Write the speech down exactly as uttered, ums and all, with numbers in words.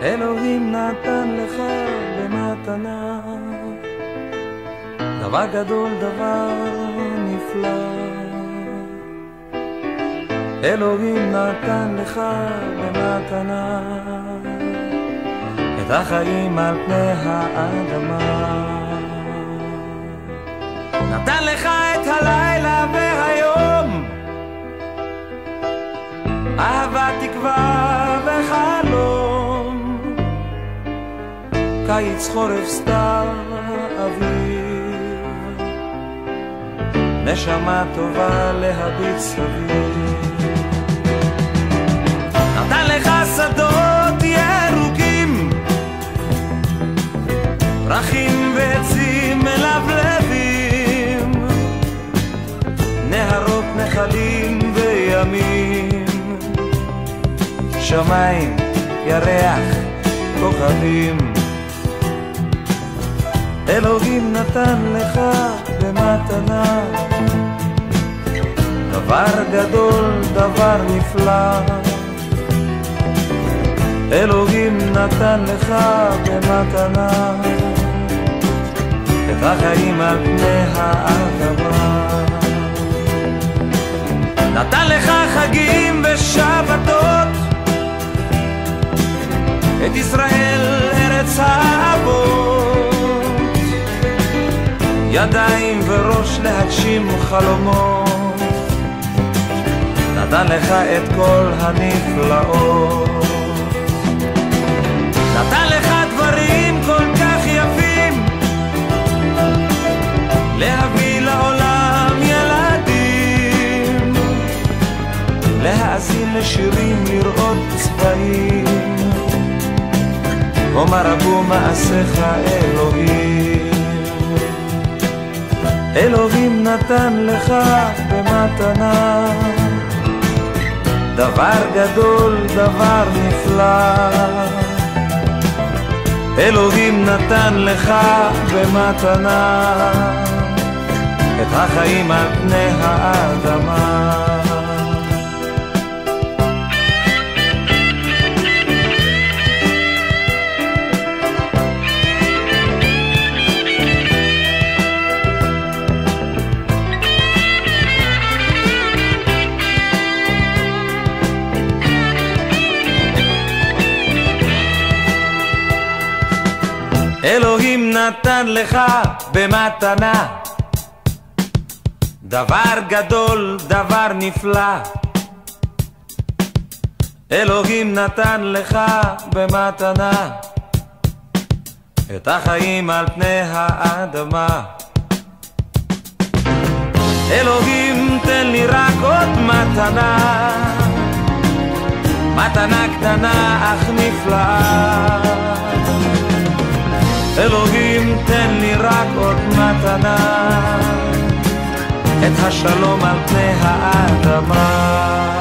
אלוהים נתן לך במתנה דבר גדול, דבר נפלא. אלוהים נתן לך במתנה את החיים על פני האדמה. נתן לך את הלילה והיום, אהבה, תקווה וחלום, קיץ, חורף, סתיו, אביב, נשמה טובה להביט סביב. נתן לך שדות ירוקים, פרחים ועצים מלבלבים, נהרות, נחלים וימים, שמיים, ירח, כוכבים. אלוהים נתן לך במתנה דבר גדול, דבר נפלא. אלוהים נתן לך במתנה את החיים על פני האדמה. נתן לך חגים ושבתות, את ישראל ארץ האבות, ידיים וראש להגשים חלומות. נתן לך את כל הנפלאות, נתן לך דברים כל כך יפים, להביא לעולם ילדים, להאזין לשירים, לראות צבעים, ומה רבו מעשיך אלוהים. אלוהים נתן לך במתנה דבר גדול, דבר נפלא. אלוהים נתן לך במתנה את החיים על פני האדמה. אלוהים נתן לך במתנה דבר גדול, דבר נפלא. אלוהים נתן לך במתנה את החיים על פני האדמה. אלוהים תן לי רק עוד מתנה, מתנה קטנה אך נפלאה. אלוהים תן לי רק עוד מתנה, את השלום על פני האדמה.